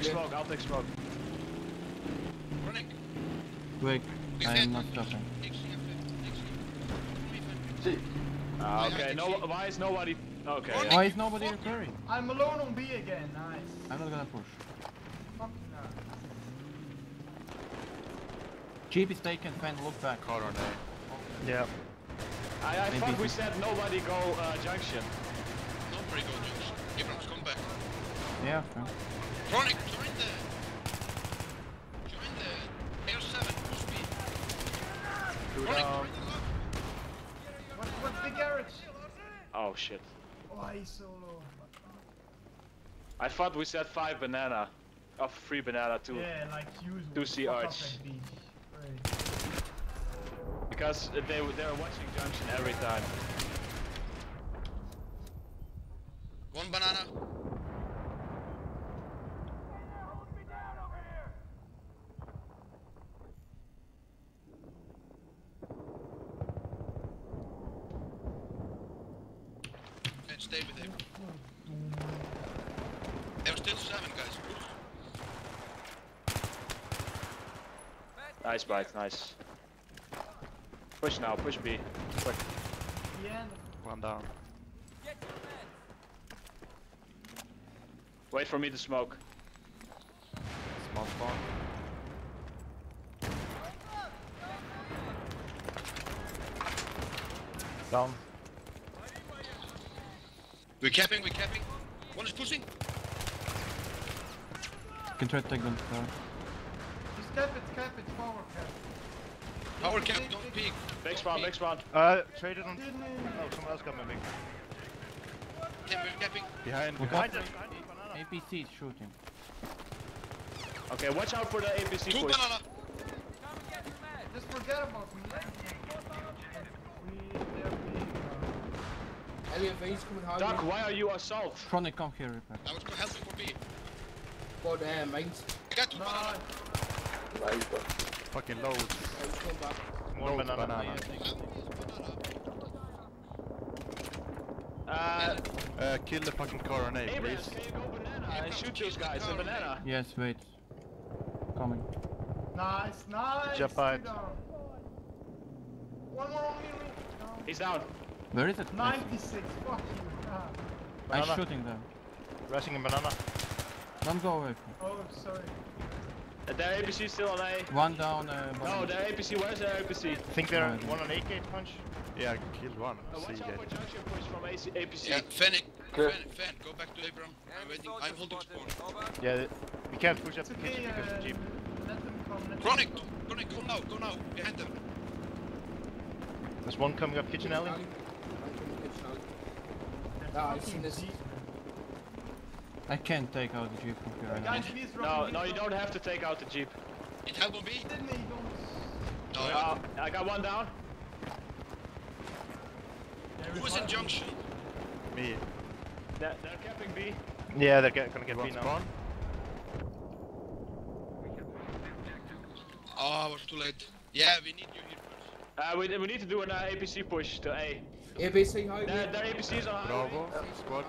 smoke, I'll take smoke. Running. Quick, I am not stopping. Okay, no, why is nobody... Okay. Why is nobody repairing? I'm alone on B again, nice. I'm not gonna push. Fuck no. Jeep is taken, Fan, look back. Car on A. Yeah. I thought we said nobody go junction. Nobody go junction. Abrams, come back. Yeah, fair. Chronic, join the AR7, push me. Chronic, join the lock. What's the garage? Oh shit. Why so low? I thought we said 5 banana. Of 3 banana too. Yeah, like usual. 2 C Fuck arch. up that beach. Right. Because they were watching junction every time. One banana. And stay with him. There are still 7 guys. Nice bite, nice. Push now, push B. Quick. Yeah. One down. Wait for me to smoke. Small spawn. Down. We're capping. One is pushing. You can try to take them. Just cap it, power cap. Power cap, don't peek. Big spawn, big spawn. Traded on. Didn't Oh, someone else got moving. Timber capping. Behind Look banana. APC is shooting. Okay, watch out for the APC 2 push. banana. Just forget about me. Elliot V's coming hard. Doc, why are you assault? Chronic, come here, repair. I was helping for B. But mate. I got 2 banana. Fucking loads. Let's come back. One banana. Kill the fucking car on A, Abrams, please. can you go banana and shoot those guys in banana? Yes, wait. Coming. Nice. Jump Two out. down. One more on me. No. He's down. Where is it? 96. Fuck you. Ah. I'm Banana. shooting them. Rushing in banana. Don't go away from. Oh, sorry. Their APC still on A. One down, No, their APC, where's their APC? I think they're Right. one on AK punch. Yeah, I killed one. Watch out for junction push from APC. Yeah, Fennec. Fan, go back to Abram. I'm waiting. I'm holding spawn. Yeah, we can't push up It's the okay, kitchen because of the jeep. let them come. Chronic, go now. Behind them. There's one coming up kitchen alley. I've seen this. I can't take out the Jeep from here right now. Guys, please run. No, you don't have to take out the Jeep. It help on B. Didn't he? Don't. No. I got one down. Who is in junction? Me. They're capping B. Yeah, they're gonna get B now. Oh, I was too late. Yeah, we need you here first. We need to do an APC push to A. ABC highway. Their APC's on highway. Bravo. Squad.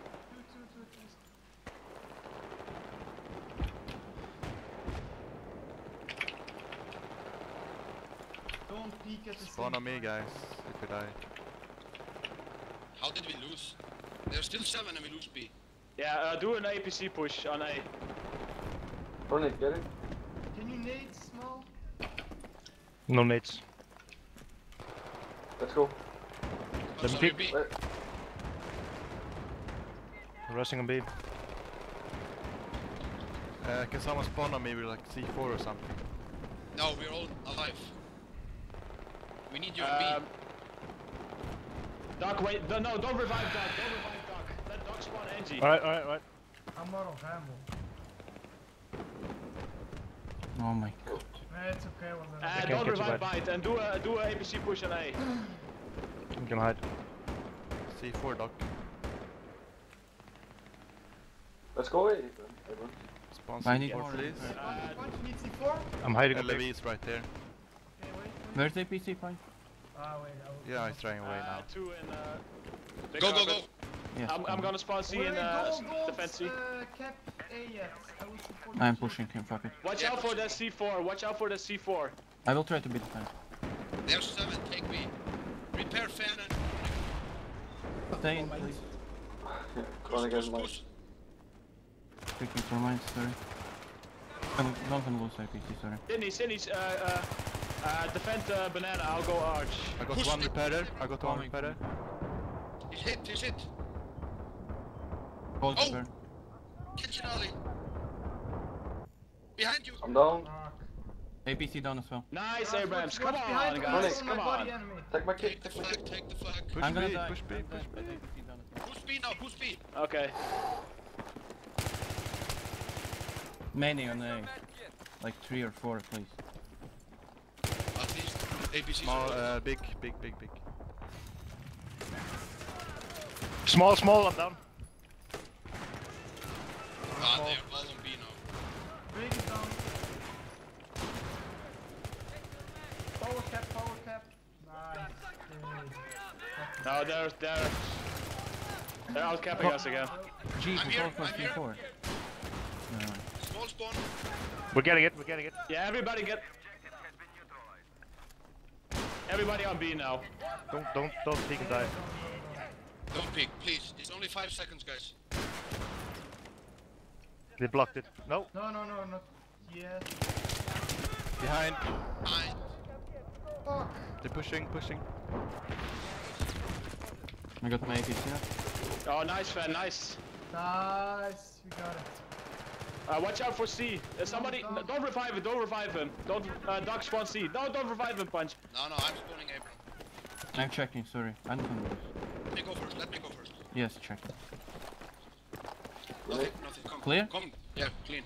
Don't peek at the Spawn same on me, guys. If we die. How did we lose? There's still 7 and we lose B. Yeah, do an APC push on A. Can you nade small? No nades. Oh, Let me sorry, pick. B. Rushing on B. Can someone spawn on me with like C4 or something? No, we're all alive. We need you in B. Doc, wait, no, don't revive Doc, Let Doc spawn Angie. Alright. I'm out of ammo. Oh my god. Nah, it's okay. Well, can't Don't get you revive back. Bite and do a APC push on A. I'm gonna hide. C4 doc. Let's go away. Spawn I need C4 more. please. Punch need C4? I'm hiding on LV B. is right there. Okay, wait. Where's the APC point? Ah, wait. I will Yeah, he's trying away now. 2 in big Go. carpet. Yes. I'm gonna spawn C in defense C. Cap A yet. I will support I'm you. pushing him, fuck it. Watch out for the C4. Watch out for the C4. I will try to beat the tank. There's 7, take me. Repair fan and... Stay in, please. Chronic Push, has push, mine. push. Checking for mines, sorry. Don't lose IPC, sorry. Sydney's, defend banana, I'll go arch. I got Push one it. repairer. I got one Coming, repairer. He's hit. Hold Oh! repair. Kitchen alley. Behind you. I'm down. APC down as well. Nice, Watch Abrams. behind Come me, on, guys. on Come my body on. enemy. Take my Take kit. the flag, take the flag. Push I'm gonna B, die. push B, I'm push dead, B. but APC down as well. Push B now, push B. Okay. Many on A. Like 3 or 4, please. At least APC. Small, big. Small, I'm down. Ah, they're all on B now. Big is down. Power cap. Nice. No, they're out capping us again. G, I'm here, control for I'm here. C4. No. Small spawn. We're getting it. Yeah, everybody on B now. Don't peek and die. Don't peek, please. It's only 5 seconds, guys. They blocked it. No. No, not yet. Behind. Nine. Fuck. They're pushing. I got my APC now. Oh, nice, fan, nice. Nice, we got it. Watch out for C. Somebody, don't revive him. Don't, Doc spawn C. No, don't revive him, Punch. No, I'm spawning Abram. I'm checking, sorry. I don't know. Let me go first. Yes, check. Nothing, come. Clear? Come. Yeah, clean.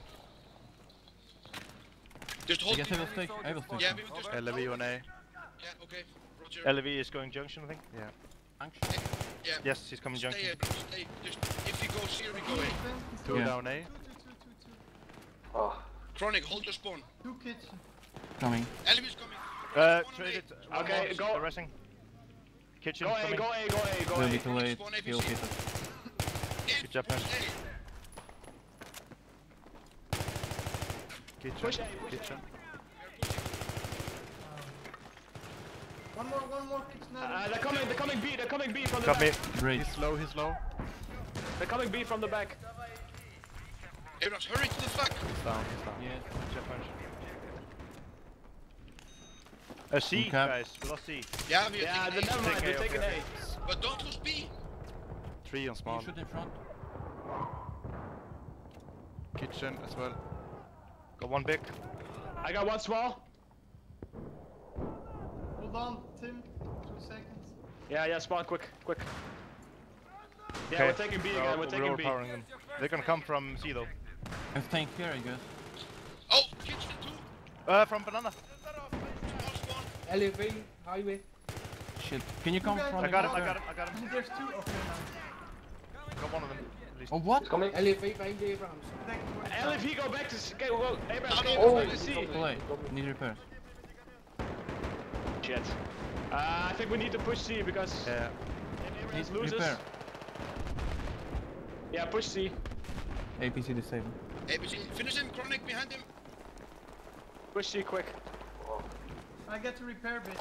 Just I hold guess B. I will stay. Yeah, we will just... LV on A. Yeah, okay. Roger. LV is going junction, I think. Yeah. Function. Yeah. Yes, he's coming Stay, junction. Abram, stay. Just, if he goes here, we go A. Two Yeah. down A. Oh, Chronic, hold your spawn. Two kitchen. Coming. Enemy's coming. Trade it. Okay, go. They're rushing. Kitchen Go A, coming. go A. Will be too late. Spawn Kill APC. people. Good job, man. Kitchen. Push A. Kitchen. One more kitchen. They're coming B from the Got me. back. Great. He's low. They're coming B from the back. Abrams, hurry to the flag. He's down. Yes. Good job, man. C, Okay. guys. We lost C. Yeah, we're Yeah, taking A. never mind, Take we're A, taking okay. A. But don't lose B. 3 on Can small. you shoot in front? Kitchen as well. Got one big. I got one small. Hold on, Tim. 2 seconds. Yeah, spawn quick. Yeah, Okay. we're taking B again, we're taking B. overpowering them. They're gonna come from C though. I'm staying here, I guess. Oh, kitchen 2. From banana. Small spawn. LAV, highway. Shit. Can you come guys- from I the got him. corner? There's 2. Okay, now. Got one of them. At least. Oh, what? he's coming. LAV behind Abrams. LFE, go back to C. Go, Abrams, No, go no, back to C. Too late. Need repairs. Shit. I think we need to push C because Yeah. if Need Abrams loses. repair. Yeah, push C. APC disabled. APC, finish him. Chronic behind him. Push C quick. I get to repair, bitch.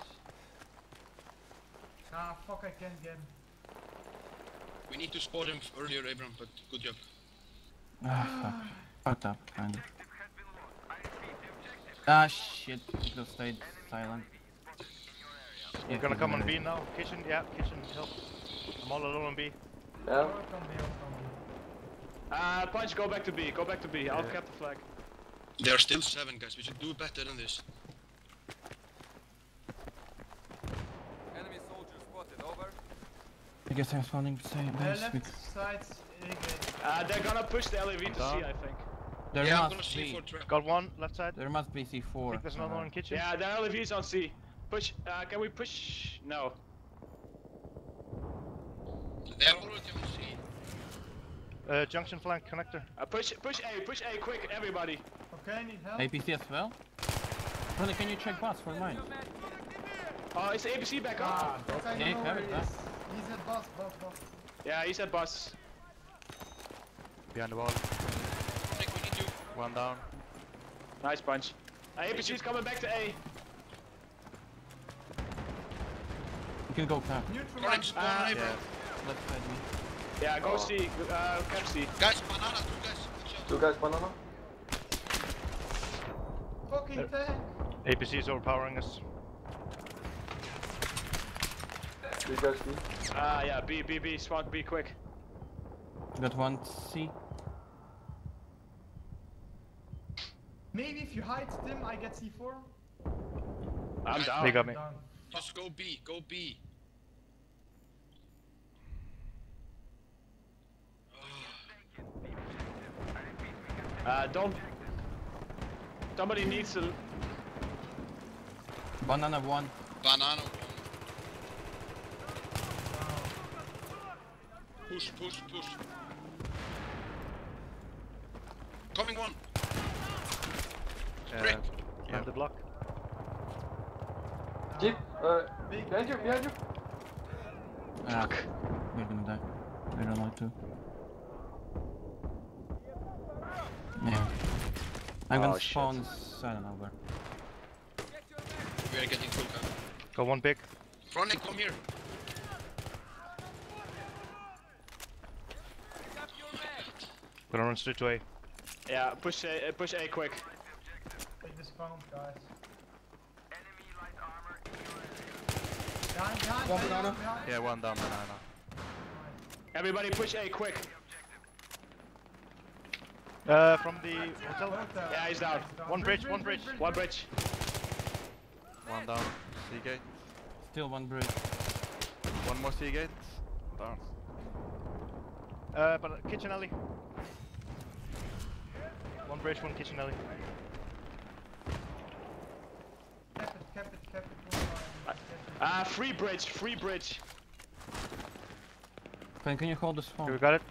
Ah, fuck, I can't get him. We need to spot him earlier, Abram, but good job. Ah, fuck. Fucked up, kinda. Ah, shit. It just stayed silent. We're gonna come on B now. Kitchen, yeah, kitchen, help. I'm all alone on B. Yeah. I'll come here. Punch, go back to B. I'll cap the flag. There are still 7 guys. We should do better than this. Enemy soldier spotted, over. I guess I'm spawning the same base. Left side's A gate. They're gonna push the LAV to C, I think. There Yeah, I'm gonna must see be. for trap. Got one left side. There must be C4. I think there's another one in kitchen. Yeah, the LAV's on C. Push, can we push? No. They are already on C. Junction flank connector. Push A, quick, everybody. Okay, I need help. APC as well? Ronnie, can you check bots for mine? Oh, is the ABC back up? Ah, I Yeah, know have where it, he huh? is. He's at boss. Yeah, he's at bus. Behind the wall. One down. Nice punch. APC's coming back to A. You can go cap. Chronic spawn A, bro. Left side me. Yeah, go C. Cap C. Guys, banana, two guys. Watch out. Two guys banana. Fucking tank. APC is overpowering us. Three guys B. Yeah, B. Spawn B quick. Got one C. Maybe if you hide them, I get C4. I'm They down. got me. Down. Just go B, go B. Don't. Somebody needs to. Banana one. Banana one. Push. Coming one. Brick. Behind the block. Jeep, behind you. Ah, we're gonna die. I don't like to. Yeah. I'm gonna spawn silent over. We are getting full gun. Got one big. Chronic, come here. Gonna run straight to A. Yeah, push A quick. Take this phone, guys. Behind, One banana. behind. Yeah, one down banana. Everybody push A quick. From the hotel. Yeah, he's down. One bridge. One bridge. One down. C gate. Still one bridge. One more C gate. Down. But kitchen alley. One bridge, one kitchen alley. Cap it. Free bridge. Can you hold the spawn? We got it.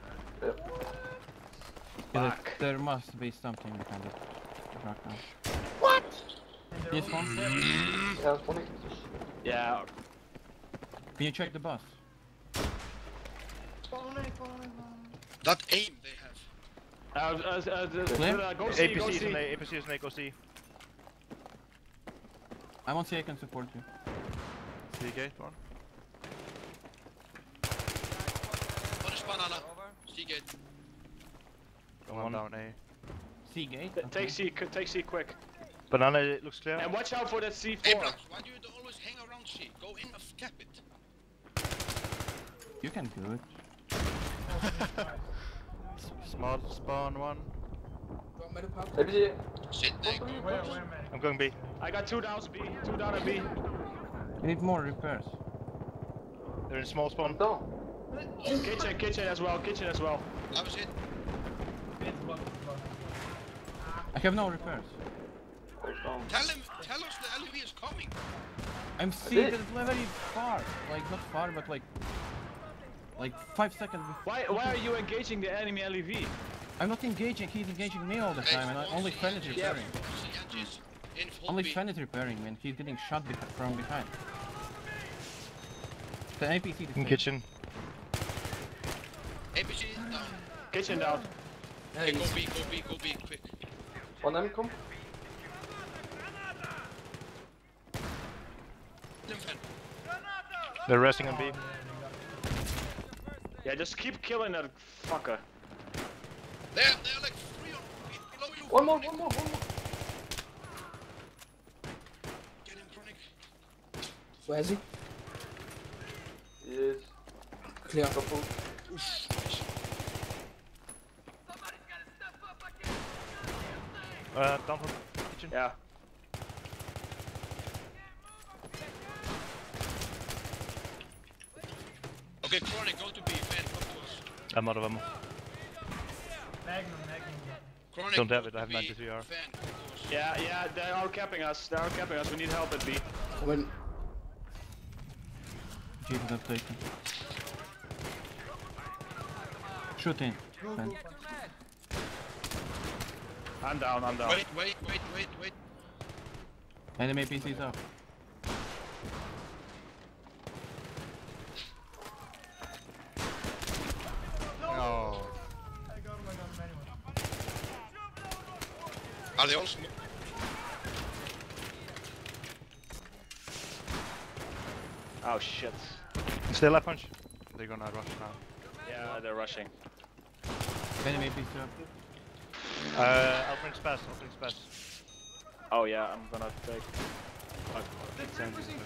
Yeah, there must be something we can do right now. Yes, one. Yeah, spawning. Yeah. Can you check the bus? Follow me. That aim they have. Go C, go APC is C. in A, APC is in A, go C. I won't say I can support you. C gate one. One is banana. C-gate. One down A. C gate? Take C quick. Banana, it looks clear. And watch out for that C4. Abrams, why do you always hang around C? Go in and cap it. You can do it. Small spawn one. Drop metal pop. APC. Sit there, go. Where, man? I'm going B. I got two downs B. Two down at B. You need more repairs. They're in small spawn. Down. Kitchen as well. I was hit. I have no repairs. Down. Tell us the LEV is coming. I'm seeing that it's very far. Like, not far, but like 5 seconds before. Why are you engaging the enemy LEV? I'm not engaging, he's engaging me all the time, and I only Fen is repairing. Only Fen is repairing, and he's getting shot from behind. The APC is In kitchen. APC is down. Kitchen down. Hey, go B, quick. One M come. Limfen. They're resting on B. Yeah, just keep killing that fucker. They're like 3 on below you. One more. Get him, Chronic. Where is he? Yes. Clear. Couple. Down from kitchen. Yeah. Okay, Chronic, go to B. Fan, come to us. I'm out of ammo. Magnum. Chronic, Don't go have it, to I have B. 93R. Fan, come to us. Yeah, they are capping us. We need help at B. When Jeep is not taken. Shoot in. Fen. I'm down. Wait. Enemy APC is up. Oh. I got him anyway. Are they all smoke? Oh shit. Still left punch. They're gonna rush now. Yeah, they're rushing. Enemy APC up. I'll bring Spaz, Oh yeah, I'm gonna take. They're pushing.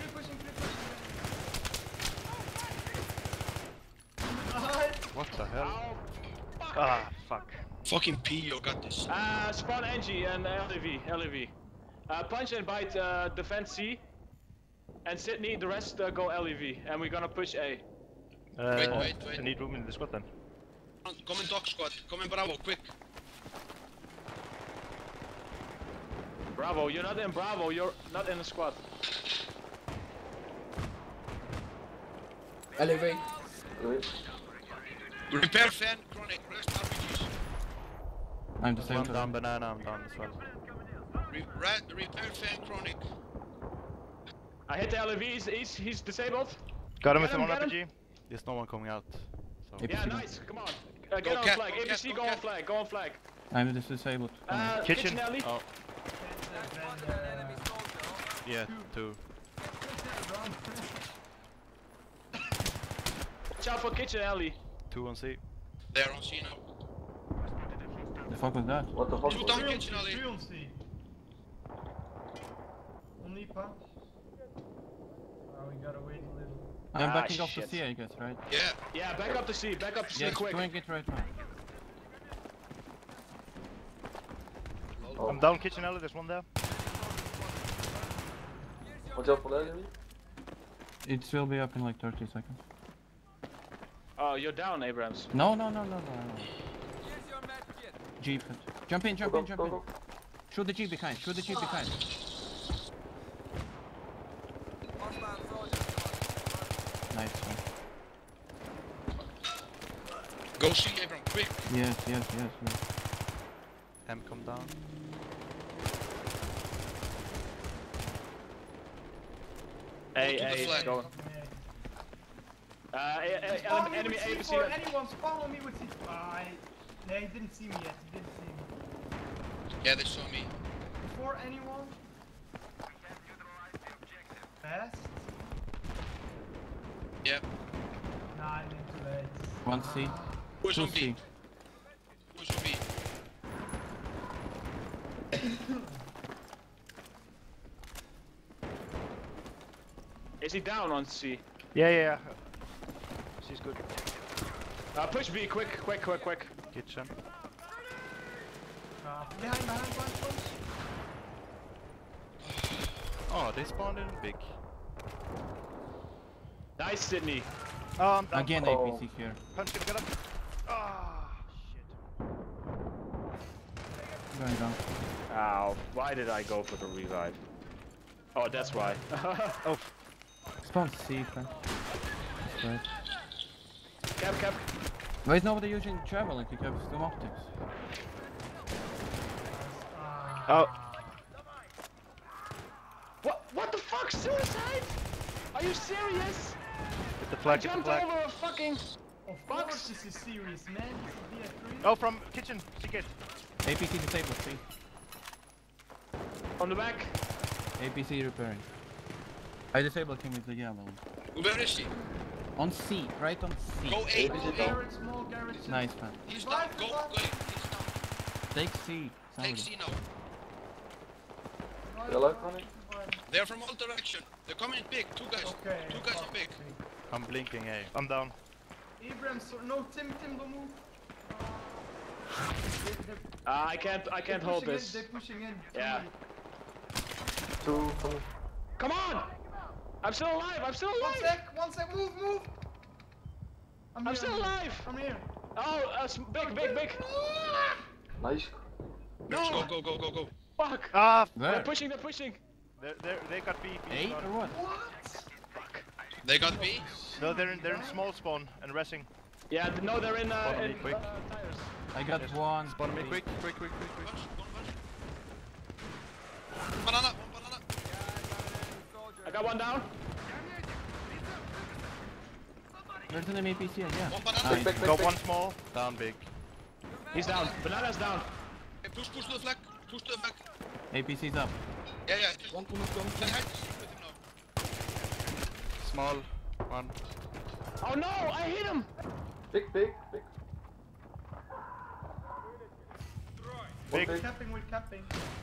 What the hell? Ah, fuck. Fucking Pio got this. Spawn Angie and LEV. Punch and bite defense C. And Sydney, the rest go LEV. And we're gonna push A. Wait. I need room in the squad then. Come in dog squad. Come in Bravo, quick. Bravo, you're not in Bravo, you're not in the squad. Elevate. Repair fan, chronic, rest RPGs. I'm the One same. down banana, I'm down as well. Repair fan, chronic. I hit the LEV, he's disabled. Got him with Get him on him, RPG. There's no one coming out. So. Yeah, APC. nice, come on. Go Get on cat, flag, go cat, APC, go go on cat. flag, go on flag. I'm disabled. Kitchen. Alley. Oh, Spotted an enemy soldier. yeah, 2. Watch out for kitchen alley. 2 on C. They're on C now. The fuck was that? What the fuck? Shoot down kitchen alley. Only punch. Oh, we gotta wait a little. I'm Ah, backing off the shit. C, I guess, right? Yeah. Yeah, back up to C Yes, quick. doing it right now. Oh. I'm down kitchen alley, there's one there. Watch out for that enemy. It will be up in like 30 seconds. Oh, you're down, Abrams. No. Here's your med kit. Jeep. Jump in. Go, go. Shoot the Jeep behind. Hostile soldier spotted. Nice one. Go C, Abram, quick. Yes. M come down. A, to the is flag. going. Spawn me Enemy with APC. C4, anyone spawn on me with C4. Yeah, he didn't see me yet, Yeah, they saw me. Before anyone? Fast? Yep. Nah, I'm in too late. One C. Who's Two on B? C. Who's on B? Is he down on C? Yeah. She's good. Push B, quick. Kitchen. Behind, punch. Oh, they spawned in big. Nice, Sydney. Oh, I'm down. Again APC here. Punch him, get up. Ah, shit. Going down. Ow, why did I go for the revive? Oh, that's why. Oh, Spawn C, friend. That's right. Cap. Why is nobody using travel if you have Stum Optics? oh. What the fuck? Suicide? Are you serious? Hit the I flag, hit the jumped flag. over a fucking... Of course this is serious, man. This is BF3. Oh, from kitchen, C-gate. APC disabled, C. On the back. APC repairing. I disabled him with the yellow. Where is he? On C, right on C. Go A, go A. Small garage. Nice man. He's down, go, he's down. Take C. Take Somebody. C now. They're left running. They're from all direction. They're coming in big, two guys. Okay. Two guys are big. I'm blinking A. I'm down. Abrams, no, Tim, don't move. I can't hold this. They're pushing in. Yeah. Two coming. Come on! I'm still alive! One sec, move! I'm still alive! I'm here. Oh, big! Nice. Let's go. Fuck! Ah, They're Where? pushing! they got B. A or what? They got B. No, they're in small spawn and resing. Yeah, no, they're in, Follow me quick. tires. I got one. Spawn me quick. Punch. Banana. I got one down. There's an APC again. One banana. Nice. Got one small. Down big. He's down. Banana's down. Hey, push to the flag. Push to the back. APC's up. Yeah, yeah. One coming from Behind the street with him now. Small. One. Oh no, I hit him! Big. Big. Big. Capping, we're capping.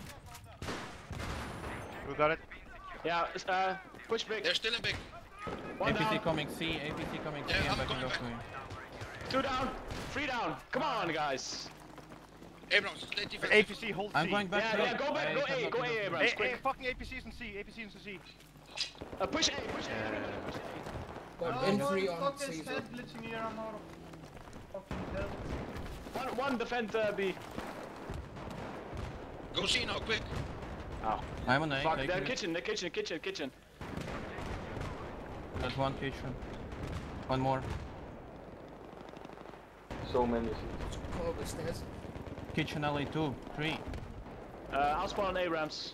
We got it. Yeah, push big. They're still in big. One APC down, coming C, APC coming C, Yeah, and I'm back and go going for you. 2 down, 3 down. Come on, guys. Abrams, stay defense. APC, hold C. I'm going back to Yeah, go back, go A, go A, Abrams, Hey, quick. fucking APCs and C. APCs and C. Push A, push A. Got Oh, infantry no, on fuck his C. head glitching here, I'm out of fucking hell. One defend B. Go C now, quick. Oh, I'm on A. fuck, take the it. kitchen. There's one kitchen. One more. So many seats. Come up the stairs. Kitchen LA 2, 3. I'll spawn Abrams.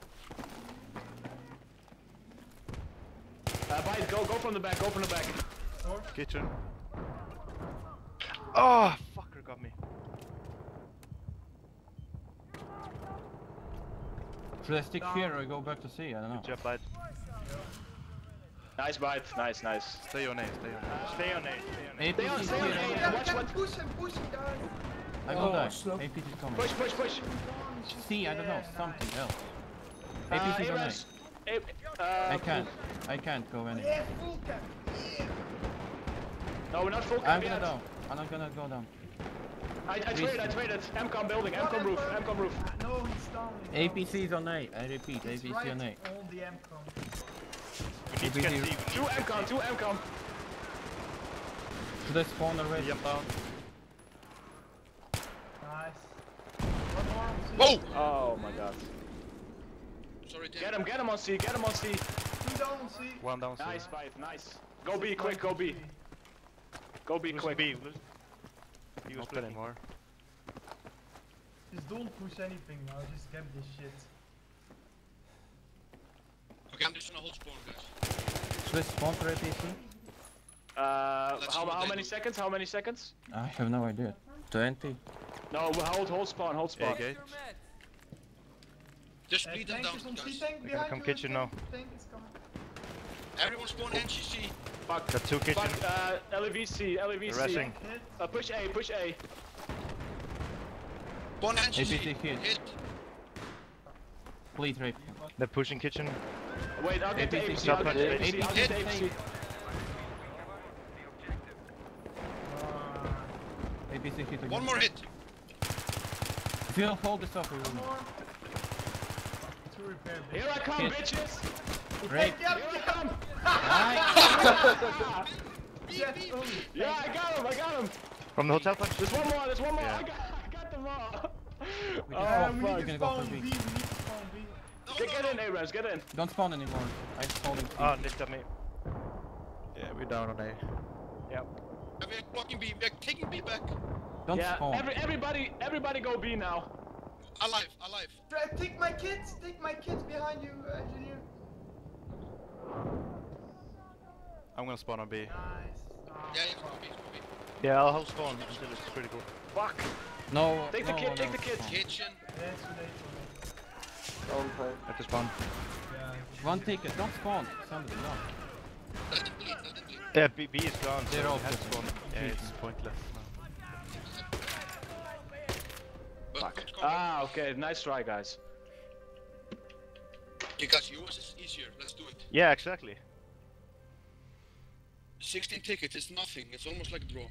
Bite, go from the back, Kitchen. Oh, fucker got me. Should I stick here or go back to C? I don't know. Good job, bud. Nice bite, nice. Stay on A, stay on A. Stay on A. APC's stay on here. A. Yeah, Watch can what- push him, guys. I Oh, will die. slow. APC's coming. Push. C, I don't know, something else. APC's on A. Abrams. I can't go anywhere. Yeah, full cap. Yeah. No, we're not full I'm cap gonna yet. down. I'm not gonna go down. I traded. MCOM building, MCOM roof. No, he's down. APC's on A. I repeat, It's APC right on A. on the MCOM. We need to get C. 2 MCOM. Should I spawn already? Jump down. Nice. One more on C. Whoa! Oh my god. Sorry, Tim. Get him on C. 2 down on C. One down. Nice fight, nice. Go B, quick, go B. Go B, Lose quick. B. He was Not splitting. anymore. Just don't push anything now, just cap this shit. Okay, I'm just gonna hold spawn, guys. Should I spawn for APC? Let's see what How they many do. seconds? How many seconds? I have no idea. 20? No, hold spawn, hold spawn. Yeah, gate. Just split them Tank down, is on C, guys. tank behind come you, kitchen tank. now. Tank is coming. Everyone spawn NCC. Fuck. Got 2 kitchen. Fuck, LVC. They're rushing. Hit. Push A. Spawn NCC. APC hit. Hit. Please rape. They're pushing kitchen. Wait, I'll get to APC. APC. I'll get to APC. APC. I'll get to APC. APC hit again. One more hit. If you don't hold this up, we will win. More. 2 repair. bitch. Here I come, Hit. bitches. Rape. Here I come. Nice. Jet only. Yeah, I got him. From the hotel punch. There's one more. Yeah. I got them all. We Oh, can- We fuck. need to gonna go spawn for B. B. We need to spawn B. Get in, Abrams, get in. Don't spawn anymore. I'm spawning C. Oh, Nick got me. Yeah, we're down on A. Yep. We're blocking B. We're taking B back. Don't Yeah, spawn. everybody go B now. Alive. Take my kids behind you, engineer. I'm gonna spawn on B. Nice. Yeah, spawn B. Yeah, I'll hold spawn until it's critical. Fuck. No. Take the no, kid, no, take the kid. spawn. Kitchen. Yeah, it's too late for me. On time. At the spawn. Yeah. One ticket. Don't spawn. Somebody, no. Let them bleed. Yeah, B is gone. They're so all we have to good. spawn. Yeah, it's pointless now. But Fuck. what's going on? Ah, okay. Nice try, guys. Because yours is easier. Let's do it. Yeah, exactly. 16 tickets is nothing. It's almost like a draw.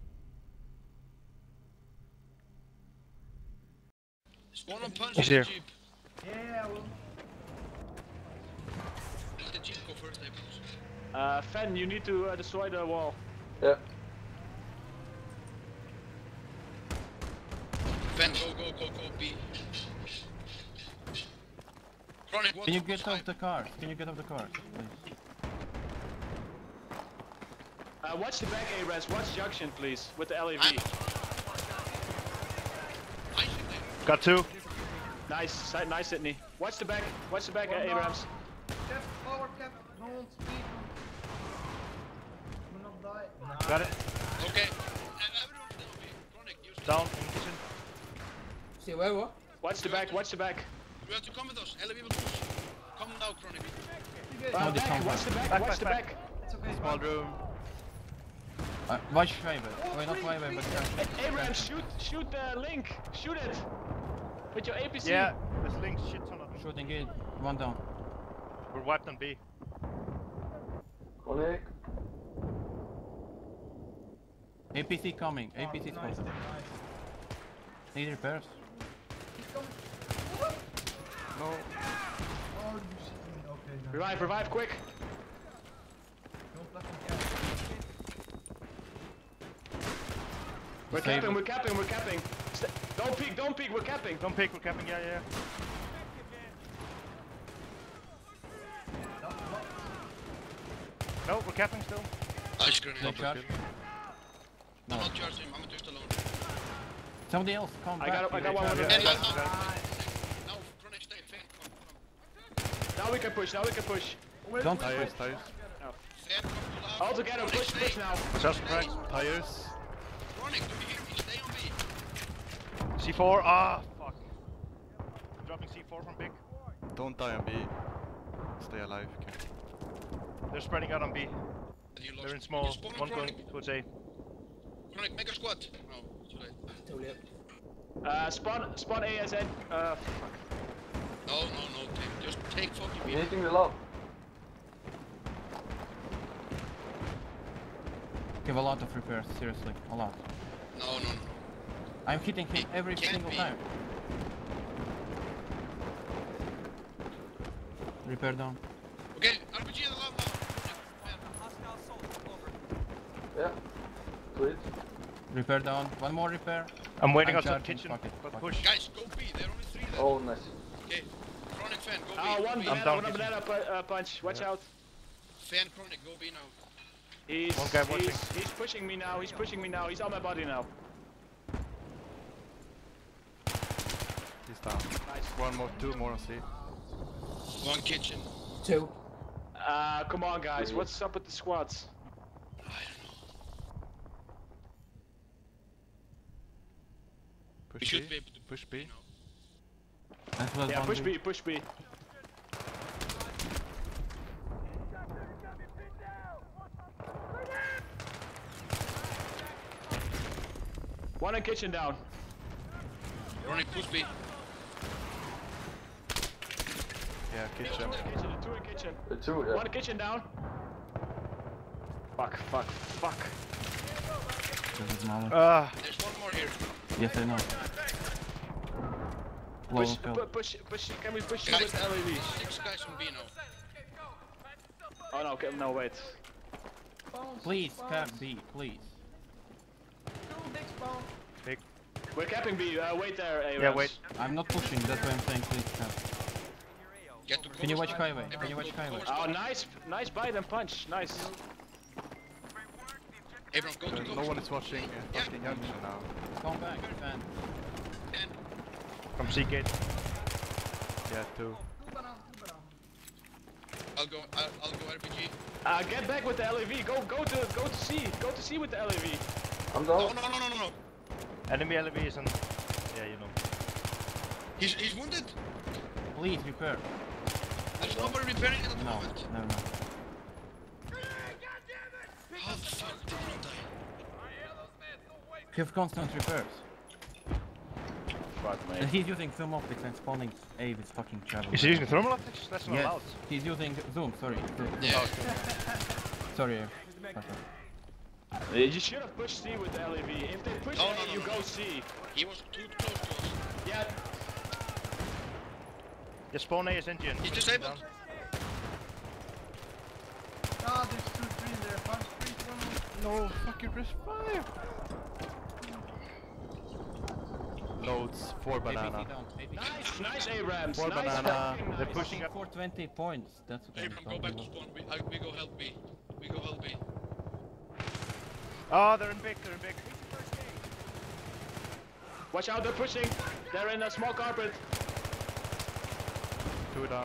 Spawn on punch He's in the here. jeep. Yeah, well. Let the jeep go first, Abrams. Fen, you need to destroy the wall. Yeah. Fen, go, B. Chronic, what's Can you what's get high? off the cars? Can you get off the cars, please? Watch the back, Abrams. Watch junction, please, with the LAV. I should there. Got 2. Nice, Sydney. Watch the back, Abrams. Cap, power cap, don't speed. Do not die. Nah. Got it. Okay. Everyone's down B. Chronic, use Down in kitchen. See where what? Watch the back, watch the back. You have to come with us. LV will push. Come now, Chronic. No, they come Watch the back, Back, watch the back, back. It's okay. Small room. Watch Fiber. Wait, not Fiber, but Abraham, shoot the link. Shoot it. With your APC. Yeah, there's links, shit ton of them. shooting it. One down. We're wiped on B. Connect. APC coming. APC nice, coming. nice. Need repairs. No. Oh, you see me. Okay, nice. Revive, quick. Don't let them catch. We're Save capping, it. we're capping. Don't peek, we're capping. Don't pick, we're capping, yeah. No, we're capping still. Nice grenade. No charge. I'm No. not charging him, I'm just alone. Somebody else, come I back. got one with Yeah, the Now, yeah. Chronic, stay. Fan, come. Now we can push, Don't Tires, push. tires. Fan, come to love. All together, push now. Just crack. Tires. Chronic, do you hear me? Stay on me. C4, ah, fuck. I'm dropping C4 from big. Don't die on B. Stay alive. Okay. They're spreading out on B. And you lost. They're in small. You spawn on One going Chronic. towards A. Chronic, make a squad. No, too late. Totally up. Spawn ASN. Fuck. No. Just take 40 people. Hitting the lob. Give a lot of repairs, seriously, a lot. No. I'm hitting him every Can't single be. time. Repair down. Okay, RPG in the love now. Hostile soldier, over. Yeah. Twitch. Repair down. One more repair. I'm waiting I'm outside charging, kitchen, fuck it, but fuck push. Guys, go B. There are only 3 left. Oh, nice. Okay. Chronic fan, go B. Oh, go one B. down banana, kitchen. punch. Watch out. Fan Chronic, go B now. He's One guy watching. he's pushing me now. He's on my body now. He's down. One more, 2 more on C. One kitchen. 2. Come on, guys. What's up with the squads? We Push should B. be able to Push B. As well as Yeah, one push B. Push B. One in kitchen down. Chronic, push B. Yeah, kitchen. Two in kitchen. Two, yeah. One in kitchen down. Fuck. This is smaller. There's one more here. Yes, I know. Low Push, kill. push. Can we push you Guys, with LAV? 6 guys on B now. Oh no, okay, no wait. Please, cap B, please. We're capping B. Wait there, Abrams. Yeah, wait. I'm not pushing, that's why I'm saying please cap. Get to Can you cover watch spot. highway? Abraham, Can you watch go to highway? cover Oh, spot. nice bite and punch. Nice. Abraham, go to No cover one spot. is watching fucking junction now. Come back, fan. And From C gate. Yeah, 2. I'll go RPG. Get back with the LAV. Go to C. Go to C with the LAV. I'm No. down. Enemy LV is on. Yeah, you know. He's wounded. Please repair. There's nobody repairing at the No, moment. no. How the fuck did he not die? Have constant repairs. Right, And mate. he's using zoom optics and spawning A with fucking travel. Is he using thermal optics? That's not Yes, allowed. he's using zoom, sorry. Yeah. Sorry. Okay. You should have pushed C with the LAV. If they push No, A, no, you no, go no. C. He was too close to us. Yeah. Yeah, spawn A is engine. He's disabled. Ah, there's 2-3 there. Punch 3 from me. No, fucking press 5. Loads, 4 banana. APC down. APC. Nice Abrams. Four Nice banana. fucking They're nice. pushing up. For 20 points, that's what I'm Abraham, go talking back to about. spawn. We go help B. We go help B. Oh, they're in big. Watch out, they're pushing. They're in a small carpet. 2 down.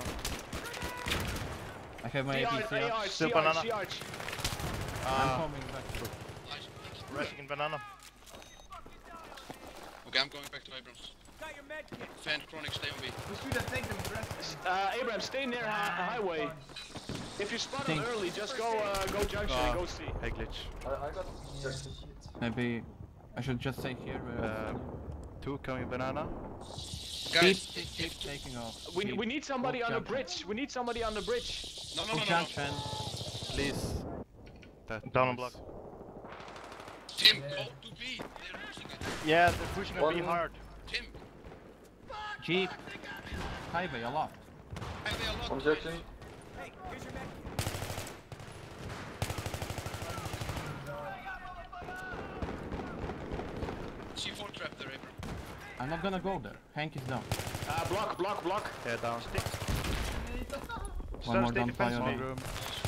I have my C-arch, APC up. A-arch, Still C-arch, banana. C-arch. I'm coming back. Nice. Rushing in banana. Okay, I'm going back to Abrams. Got your med kit. Fan Chronic, stay on B. We should have taken them dressed. Abraham, stay near highway. If you spot him Think. early, just go junction and go C. Hey, glitch. I got Maybe I should just stay here. Two coming banana. Guys, Keep taking off. We need somebody Both on the jump bridge. We need somebody on the bridge. no. Junction. Please. That Down on block. Tim, go to B. They're losing it. Yeah, they're pushing on B One. hard. Tim, Jeep. Highway a lot. highway a lot. objection. Hey, here's your med kit. C4 trap there, Abraham. I'm not gonna go there. Hank is down. Block. Yeah, down. One more Stay down defensive. fire. Small room.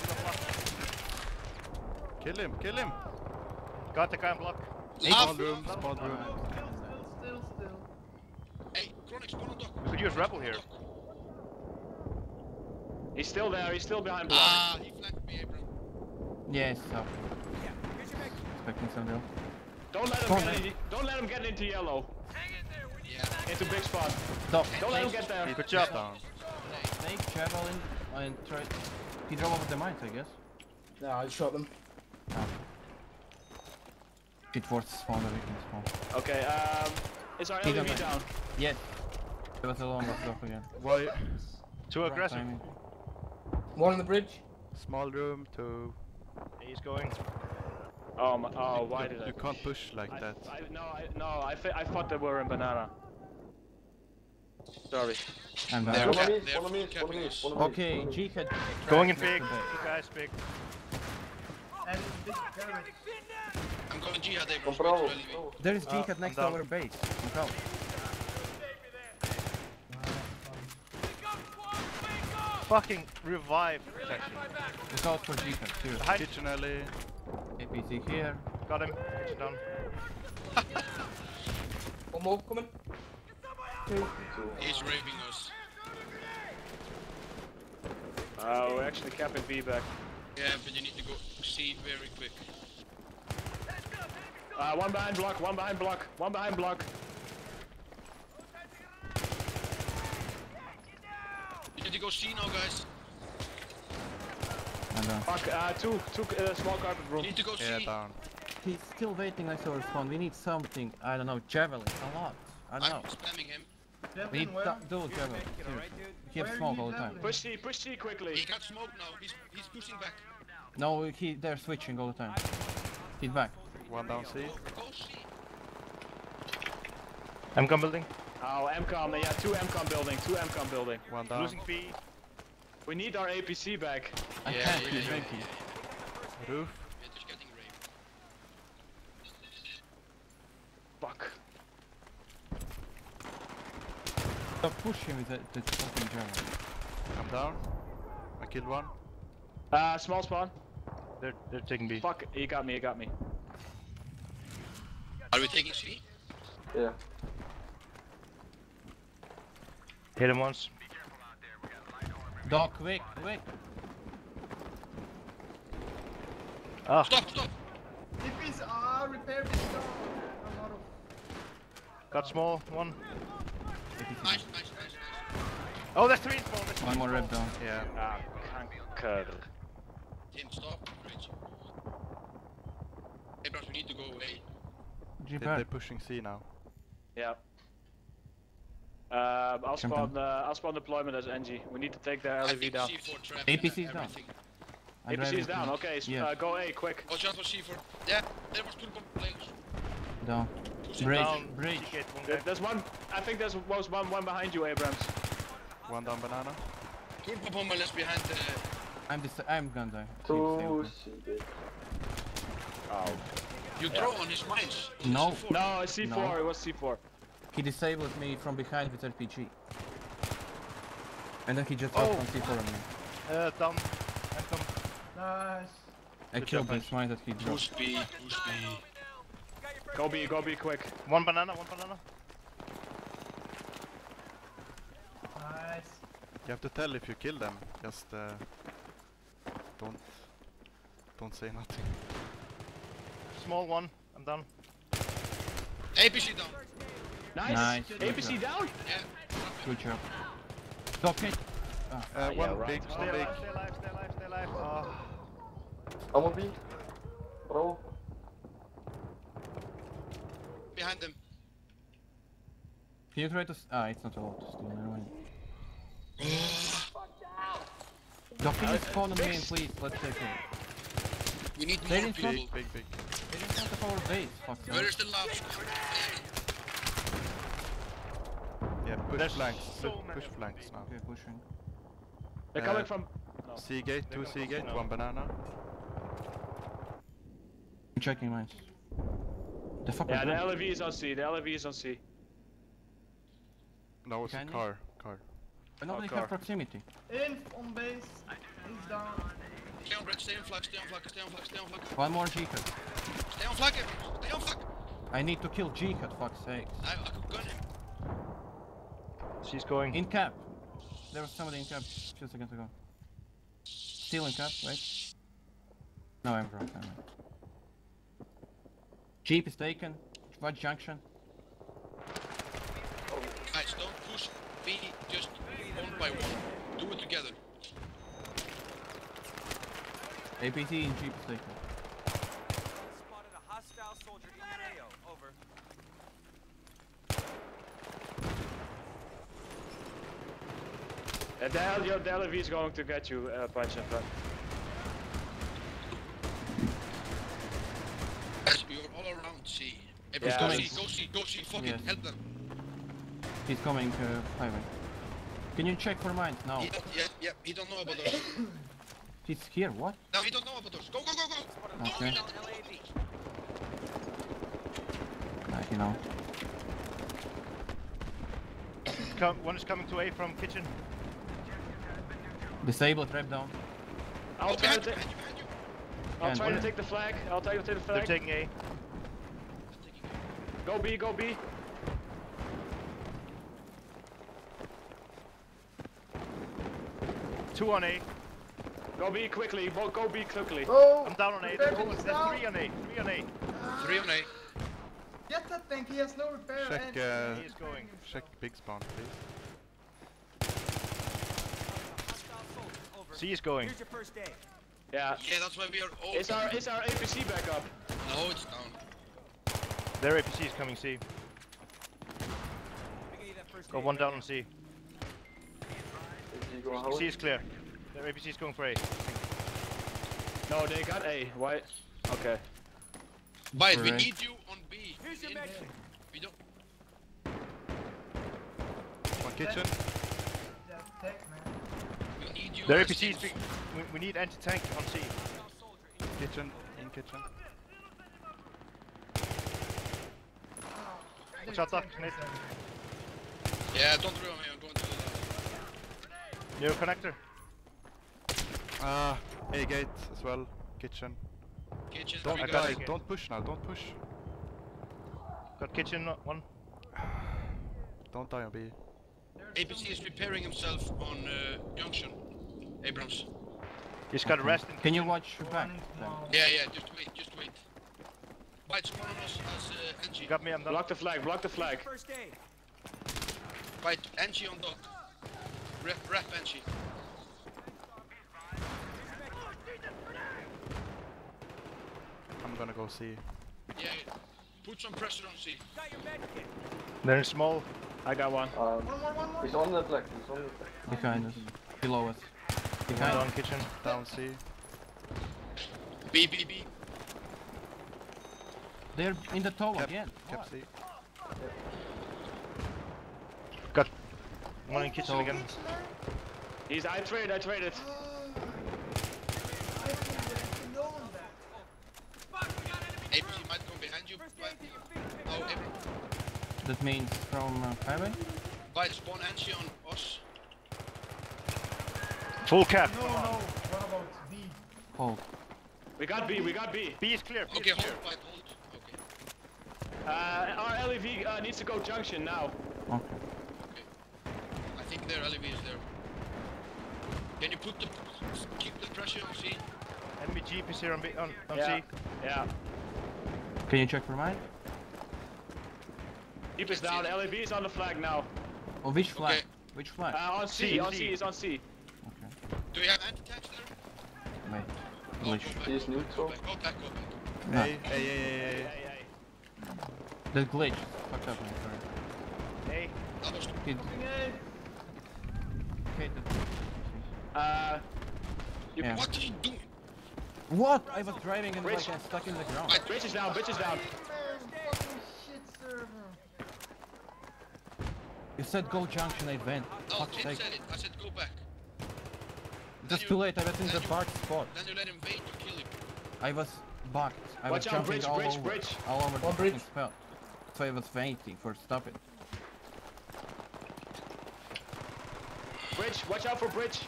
Kill him. Got the guy on block. Small room, small room. Still. Hey, Chronic, spawn on dock. We could use Rebel here. He's still there. He's still behind block. Ah, he flanked me, Abraham. Yes, so Yeah, here's your med kit. expecting some deal. Don't let him get into yellow. Yeah. Into big spot. Stop. Don't let him get there. Good job. Down. Snake, javelin, and try. He drove over the mines, I guess. No, I shot them. It forced spawn that we can spawn. Okay. Is our He got LEV back. down? Yes. It was a long off again. Why? Too aggressive. Timing. One on the bridge. Small room, two. He's going. Oh, why did I? You can't push like that. I thought they were in banana. Sorry. I'm They're down. cap- me, they're follow me, full follow me, capping us. follow me. Okay, G had. Going in tracked big. next to Two guys big. And big garage. I'm going jihad, Abraham. Compravo. Straight to LEV. There is Jihad next to down. our base. Look out. Fucking revive protection. Look out for Jihad too. Hide. Kitchen alley. APC here. Got him. Kitchen down. One more coming. He's raping us. We're actually capping B back. Yeah, but you need to go C very quick. One behind block. You need to go C now, guys. I'm down. Fuck, two small carpet You room. need to go Yeah, C. down. He's still waiting next to our spawn. We need something. I don't know. Javelin. A lot. I don't I'm know. spamming him. We need Devin, where? dual javelin. Seriously. He has Where smoke you all the time. javelin? Push C quickly. He got smoke now. He's pushing back. No, they're switching all the time. He's back. One down C. Go C. MCOM building. Oh, MCOM. Yeah, two MCOM building. One down. Losing B. We need our APC back. I Yeah, can't yeah, keep yeah. drinking. Roof. Winter's getting raped. Fuck. Stop pushing with the fucking javelin. I'm down. I killed one. Small spawn. They're taking B. Fuck, he got me. Are we taking C? Yeah. Hit him once. Dog, quick. Ah, Stop! If he's repair this door. I'm out of. got small. One. Nice. Oh, that's three small. That's One three more small. rep down. Yeah. Kanker. Tim, stop. Bridge. Hey, bros, we need to go away. They're pushing C now. Yeah. I'll spawn deployment as NG. We need to take their I LEV think down. C4 trap. APC is down. everything. I'm APC is driving down. to- Okay, Yeah. go A quick. Watch out for C4. Yeah, there was two players. Down. Two Bridge. Down. Bridge. Ticket, one guy. There's one. I think there's one behind you, Abrams. One down banana. Turbo bomber left behind the... I'm gonna die. Two C big. Oh. You throw on his mines. No. C4. No, it's C4. No. It was C4. He disabled me from behind with RPG. And then he just Oh. dropped on C4 on me. Down. MCOM. Nice. I Good killed job, this mine that he dropped. Push B. Go B quick. One banana. Nice. You have to tell if you kill them. Just don't say nothing. Small one. I'm done. APC down. Nice. Nice. APC down. Yeah. Good job. Stop it. One right. big, Stay one big. alive, stay alive, stay alive, stay alive. Oh. I'm on B. Bro. Behind them. Can you try to? It's not allowed to steal. Never mind. Doc, can you spawn on main, please? Let's take it. We need They're more in people. front. Big, big. They didn't want to our base. Fuck Where that. is the lab squad? Yeah, push There's flanks. so many Push of flanks now. Okay, pushing. They're coming from. C gate, They're two gonna C push gate, now. one banana. I'm checking mines. The fuck Yeah, was the that? LAV is on C. The LAV is on C. No, it's a Can you? car. But now they car. have proximity. Inf on base. He's down. Stay on bridge, stay on flag, stay on flag, stay on flag, stay on flag. One more jihad. Stay on flag, everyone. Stay on flag. I need to kill jihad, fuck's sake. I could gun him. She's going. In cap. There was somebody in cap a few seconds ago. Still in cap, right? No, I'm wrong. I'm right. Jeep is taken. What junction? Guys, don't push B, just one by one. Do it together. APC and Jeep is taken. Spotted a hostile soldier in an AO. Over. The LAV is going to get you, Punch in front. Guys, you're all around C. Everyone Yeah, go nice. C, go C, go C, fuck Yes. it, help them. He's coming highway. Can you check for mines now? Yeah, he don't know about us. He's here, what? No, he don't know about us. Go, go, go, go! Okay. LAV. You know. One is coming to A from kitchen. Disable trap down. I'll try to take. Behind you, behind you. I'll And try to where? take the flag. I'll try to take the They're flag. taking A. Go B, go B. Two on A. Go B quickly. Go B quickly. Oh! I'm down on A. Repair There's is down. three on A. Three on A. 3 on A. Get that thing, he has no repair Check, and... He is going. check big spawn, please. Hostile soldier. Over. C is going. Here's your first aid. Yeah. Yeah, that's why we are all. Is our APC back up? No, it's down. Their APC is coming C. Let me get you that first Got aid one right down now. on C. Is he going home? C is clear. Their APC is going for A. No, they got A. Why? Okay. Bite, we Correct. need you on B. Here's your In- med. We don't. One kitchen. Yeah, take, man. We need you. Their as APC is in- big. We need anti-tank on C. Hostile soldier in Kitchen. In kitchen. Watch out, Doc. Nate. Yeah, don't ruin me. I'm going to the. New connector. A gate as well. Kitchen. Kitchen. Don't we I got got die. it. Don't push now. Don't push. Got kitchen one. Don't die on B. APC is preparing himself on junction. Abrams. He's got a rest in Can you watch your back? then? Yeah, just wait, Bite, spawn on us as Angie. You got me, I'm done. Block the flag. Block the flag. first aid. Bite, Angie on dock. Rep Angie. I'm gonna go C. Yeah, put some pressure on C. Got your med kit. They're in small. I got one. One more. He's on the flag. He's on the flag. Behind us. Below us. One Behind down kitchen. Down C. B. They're in the tower Cap, again. cap What? C. Got one in kitchen again. I traded. APC might come behind you. First Bite. aid to your feet. Pick Oh, it up. Abrams. That means from highway? Bite, spawn Angie on us. Full cap. No, what about B? Hold. We got B. B is clear. B Okay, is clear. hold, Bite, hold. Okay. Our LAV needs to go junction now. Okay. I think their LEV is there. Can you keep the pressure on C? Enemy jeep is here on Yeah. C. Yeah. Can you check for mine? Keep us down. LAV is on the flag now. Oh, which flag? Okay. Which flag? On C. C, On C. C. Is on C. Okay. Do we have anti-tanks there? Wait. Oh, Glitch. go back, He's go back, neutral. Go back, go back, go back. No, Hey, hey, hey, hey, hey. the glitch. Fucked up, man, sorry. Hey, That was Kid. Okay, yeah. What are you doing? What? I was driving and Rich. like I stuck in the ground. Bridge is down. Bridge is down. Shit server. You said go junction, I went. No, Fuck's Tim sake. said it. I said go back. Just too late, I was in the bark spot. Then you let him wait to kill him. I was bugged. I was Watch out, jumping bridge, all bridge, over. bridge. All over the One bridge. fucking spell. So I was waiting for stop it. Bridge. Watch out for bridge.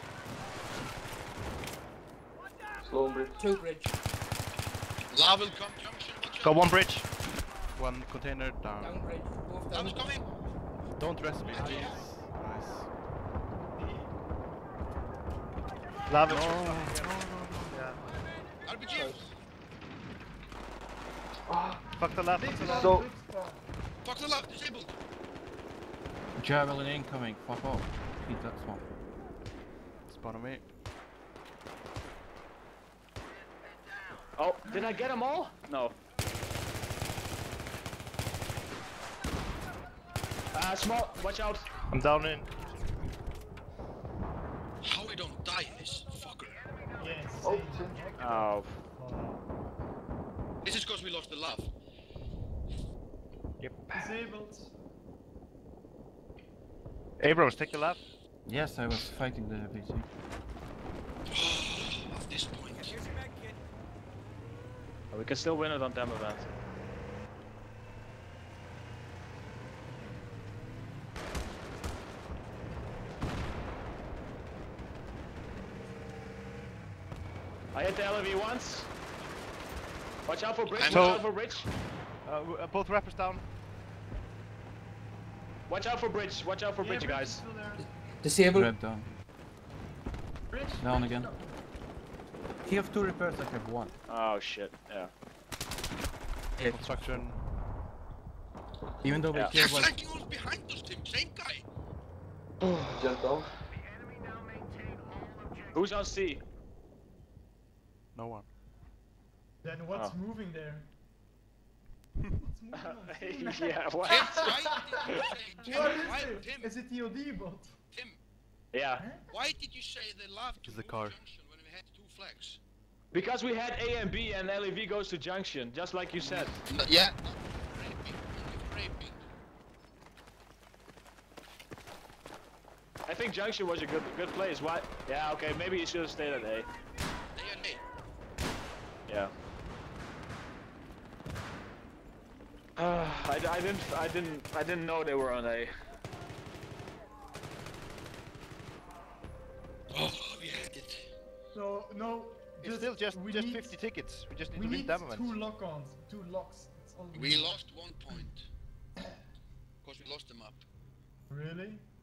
Slow on bridge. 2 bridge. La will come junction. Watch got out. one bridge. One container down. Down bridge. Both Lava's down. coming. Don't rest me, please. Nice. Lava. RPG. Fuck the left. Fuck the left. So, Fuck the left. Disabled. Javelin incoming, fuck off. Hit that one. Spawn on me. Oh, did I get them all? No. Small. Watch out. I'm down in. How we don't die, this fucker. Yes. oh, same. shit. Oh. This is because we lost the love. Yep. Disabled. Abrams, take the left. Yes, I was fighting the VC. At this point. Here's your med kit. We can still win it on them event. I hit the LAV once. Watch out for bridge. I'm- Watch out for bridge. Both rappers down. Watch out for bridge. Watch out for bridge, bridge is guys. still there. Disabled. Red down. Bridge. Down again. He have 2 repairs, I have 1. Oh shit. Yeah. Construction. Even though we Yeah. They're killed like flanking us behind us, Tim. Same guy. Gent down. Who's on C? No one. Then what's Oh. moving there? What's moving on screen? Yeah. What? Tim, why did you say? What Tim, why, is it? Tim, Is it the OD bot? Tim, Yeah. why did you say they loved to Is the move car. junction when we had 2 flags? Because we had A and B and LAV goes to junction, just like you said. No, yeah. Raping. Raping. I think junction was a good place. Why? Yeah. Okay. Maybe you should have stayed at A. They and me. Yeah. I didn't know they were on A. Oh, we had it. So no. It's still just we 50 tickets. We just need We to win need them 2 events. lock-ons, 2 locks. That's all We lost 1 point. Because we lost the map. Really?